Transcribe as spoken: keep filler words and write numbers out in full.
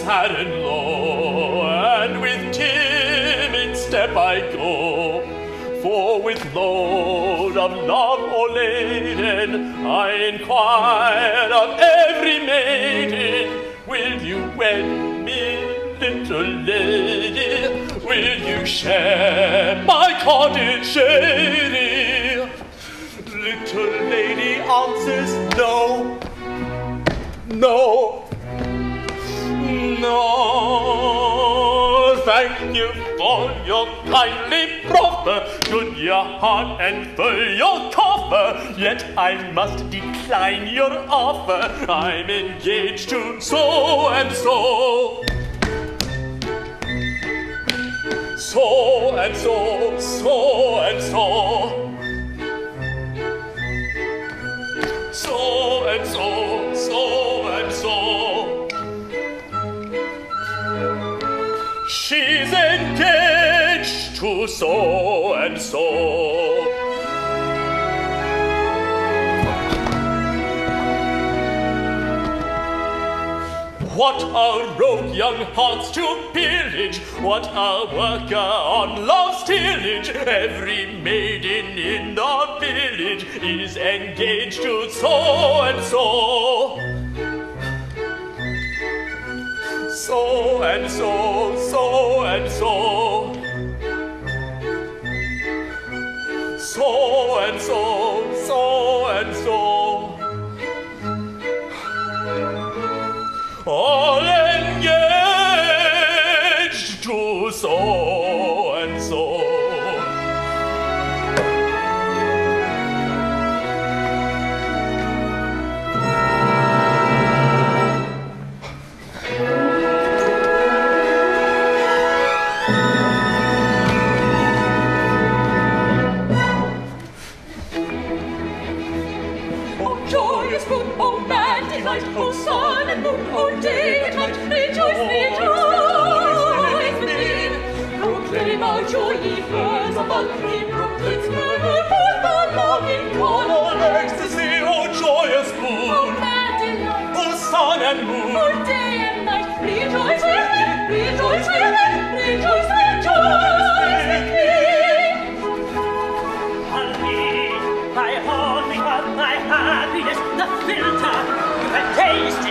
sad and low, and with timid step I go. For with load of love o'erladen, I inquire of every maiden, will you wed me, little lady? Will you share my cottage shady? Little lady answers no, no, no. Thank you for your kindly proffer, good your heart and full your coffer, yet I must decline your offer. I'm engaged to so and so. So and so, so and so. So and so, so and so. She's engaged to so and so. What a rogue young hearts to pillage, what a worker on love's tillage. Every maiden in the village is engaged to so and so. So and so, so and so. So and so, so and so. All engaged to so and so. Oh, joyous moon, oh, mad delight, oh, sun and moon, oh, day and night, rejoice, rejoice within. Proclaim out your ye birds above, ye brooklets burn, for the longing corn. Oh, ecstasy, oh, joyous moon, Oh, mad delight, oh, sun and moon, oh, day and night, rejoice with me, rejoice with me, rejoice, rejoice with me. Honey, I hold me up my happiness, the filter. You can taste